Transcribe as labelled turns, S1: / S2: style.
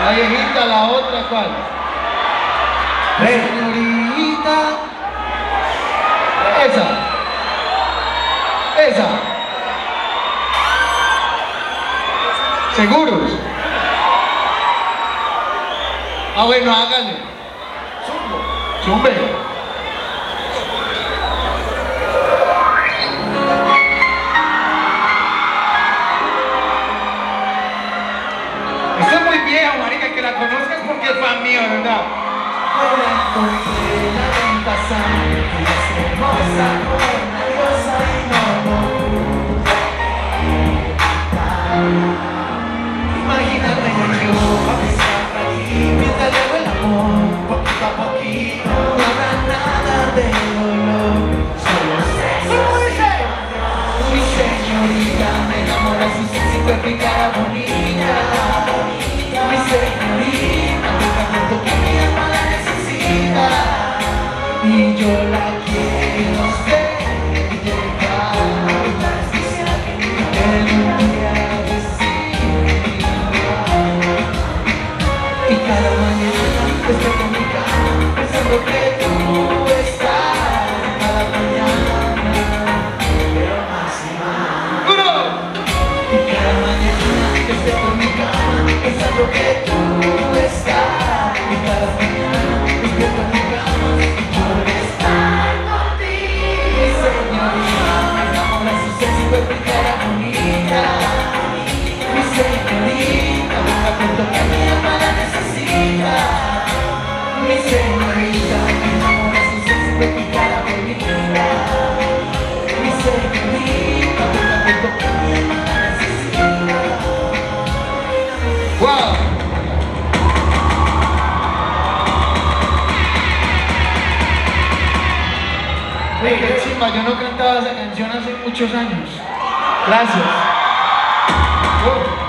S1: La viejita, la otra, ¿cuál? Señorita. Esa. Esa. ¿Seguros? Ah, bueno, hágale. Zumbe. Esto es muy viejo, marica, que la conozcas porque es fan mío, ¿verdad?
S2: La encontré la venta sangre, ella es hermosa, una diosa y no imagínate yo a besarla aquí, mientras le hago el amor, poquito a poquito, no habrá nada de dolor, solo sexo. Mi señorita, me enamora su sexy cuerpo y cara bonita. Mi señorita, me encanta que mi alma la necesita. Y yo la quiero ser y llevar la justicia que un día decida. Y cada mañana estoy en mi cama pensando que tú estás. Cada mañana, pero más y más. Y cada mañana estoy en mi cama pensando que tú estás. Y cada mañana estoy en mi cama por estar contigo. Mi señorita, me enamora su sexy cuerpo y cara bonita. Mi señorita, me encanta que mi alma la necesita. Mi señorita, me enamora su sexy cuerpo y cara bonita. Mi señorita, me encanta que mi alma la necesita.
S1: ¡Wow! Hey, qué chimba, yo no cantaba esa canción hace muchos años. Gracias.